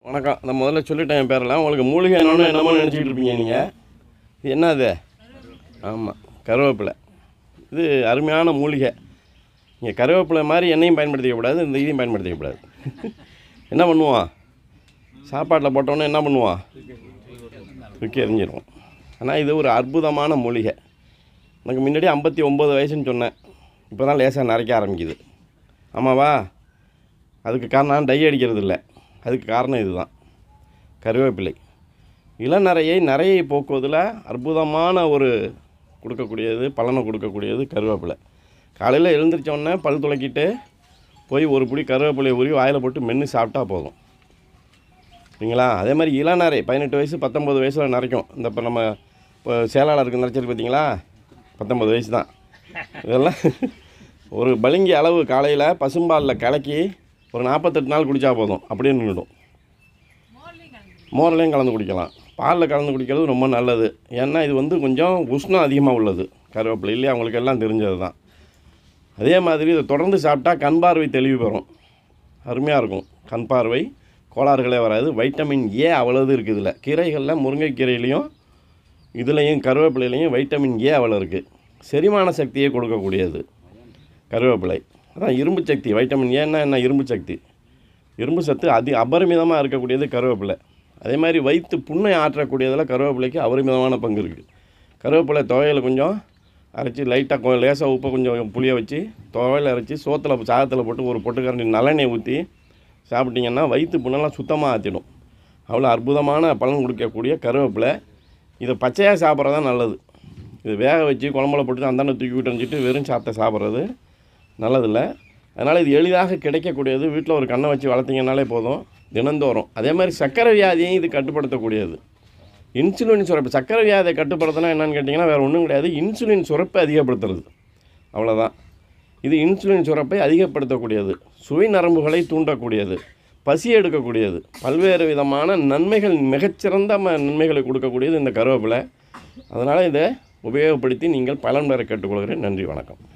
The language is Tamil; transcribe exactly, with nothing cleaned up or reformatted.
வணக்கம். நான் முதல்ல சொல்லிட்டேன் என் பேரெல்லாம். உங்களுக்கு மூலிகை என்னன்னு என்னமோ நினச்சிக்கிட்டு இருப்பீங்க நீங்கள். இது என்ன அது? ஆமாம், கருவேப்பிலை. இது அருமையான மூலிகை. நீங்கள் கருவேப்பிலை மாதிரி எண்ணெயும் பயன்படுத்திக்கக்கூடாது, இந்த இதையும் பயன்படுத்திக்கக்கூடாது. என்ன பண்ணுவோம்? சாப்பாட்டில் போட்டோன்னே என்ன பண்ணுவோம்? தூக்கி எறிஞ்சிடுவோம். ஆனால் இது ஒரு அற்புதமான மூலிகை. எனக்கு முன்னாடி ஐம்பத்தி ஒம்பது வயசுன்னு சொன்னேன். இப்போ தான் லேசாக நரைக்க ஆரம்பிக்குது. ஆமாவா? அதுக்கு காரணம் டை அடிக்கிறது இல்லை. அதுக்கு காரணம் இதுதான், கருவேப்பிலை. இளநரையை நரையை போக்குவதில் அற்புதமான ஒரு கொடுக்கக்கூடியது, பலனை கொடுக்கக்கூடியது கருவேப்பிலை. காலையில் எழுந்திரிச்சோடனே பல் துளக்கிட்டு போய் ஒரு பிடி கருவேப்பிலையை உருவி வாயில் போட்டு மென்று சாப்பிட்டா போதும். சரிங்களா? அதே மாதிரி இளநரை பதினெட்டு வயசு பத்தொம்பது வயசில் நரைக்கும். இந்த இப்போ நம்ம இப்போ சேலாளருக்கு நரைச்சல் பார்த்தீங்களா? பத்தொம்பது வயசு தான். இதெல்லாம் ஒரு பளிங்கி அளவு காலையில் பசும்பாலில் கலக்கி ஒரு நாற்பத்தெட்டு நாள் குடித்தா போதும், அப்படியே நின்றுடும். மோர்லேயும் கலந்து குடிக்கலாம், பாலில் கலந்து குடிக்கிறது ரொம்ப நல்லது. ஏன்னா இது வந்து கொஞ்சம் உஷ்ணம் அதிகமாக உள்ளது கருவேப்பிலை, இல்லையா? அவங்களுக்கு எல்லாம் தெரிஞ்சது தான். அதே மாதிரி இதை தொடர்ந்து சாப்பிட்டா கண் பார்வை தெளிவு பெறும், அருமையாக இருக்கும். கண் பார்வை கோளாறுகளே வராது. வைட்டமின் ஏ அவ்வளவு இருக்குது இதில். கீரைகளில் முருங்கைக்கீரையிலையும் இதுலேயும் கருவேப்பிலையிலையும் வைட்டமின் ஏ அவ்வளோ இருக்குது. செரிமான சக்தியை கொடுக்கக்கூடியது கருவேப்பிலை. அதான் இரும்பு சக்தி. வைட்டமின் ஏன்னா என்ன? இரும்பு சக்தி. இரும்பு சத்து அதி அபரிமிதமாக இருக்கக்கூடியது கருவேப்பிலை. அதே மாதிரி வயிற்று புண்ணை ஆற்றக்கூடியதில் கருவேப்பிலைக்கு அபரிமிதமான பங்கு இருக்குது. கருவேப்பிலை துவையில் கொஞ்சம் அரைச்சி லைட்டாக கொஞ்சம் லேசாக உப்பை கொஞ்சம் புளிய வச்சு துவையில் அரைச்சி சோத்தில் சாதத்தில் போட்டு ஒரு பொட்டுக்கரண்டி நல்லெண்ணெய் ஊற்றி சாப்பிட்டிங்கன்னா வயிற்று புண்ணெல்லாம் சுத்தமாக ஆற்றிடும். அவ்வளோ அற்புதமான பலன் கொடுக்கக்கூடிய கருவேப்பிலை. இதை பச்சையாக சாப்பிட்றது தான் நல்லது. இது வேக வச்சு குழம்புல போட்டு அந்தாண்ட தூக்கி விட்டு வந்துட்டு வெறும் சாப்பிட்ட சாப்பிட்றது நல்லதில்லை. அதனால் இது எளிதாக கிடைக்கக்கூடியது. வீட்டில் ஒரு கண்ணை வச்சு வளர்த்திங்கனாலே போதும், தினந்தோறும். அதே மாதிரி சர்க்கரை வியாதியையும் இது கட்டுப்படுத்தக்கூடியது. இன்சுலின் சுரப்பு. சர்க்கரை வியாதியை கட்டுப்படுத்தினா என்னென்னு கேட்டிங்கன்னா வேறு ஒன்றும் கிடையாது, இன்சுலின் சுரப்பை அதிகப்படுத்துறது, அவ்வளோதான். இது இன்சுலின் சுரப்பை அதிகப்படுத்தக்கூடியது, சுவை நரம்புகளை தூண்டக்கூடியது, பசி எடுக்கக்கூடியது, பல்வேறு விதமான நன்மைகள், மிகச்சிறந்த நன்மைகளை கொடுக்கக்கூடியது இந்த கருவேப்பிலை. அதனால் இதை உபயோகப்படுத்தி நீங்கள் பலன் பெற கேட்டுக்கொள்கிறேன். நன்றி, வணக்கம்.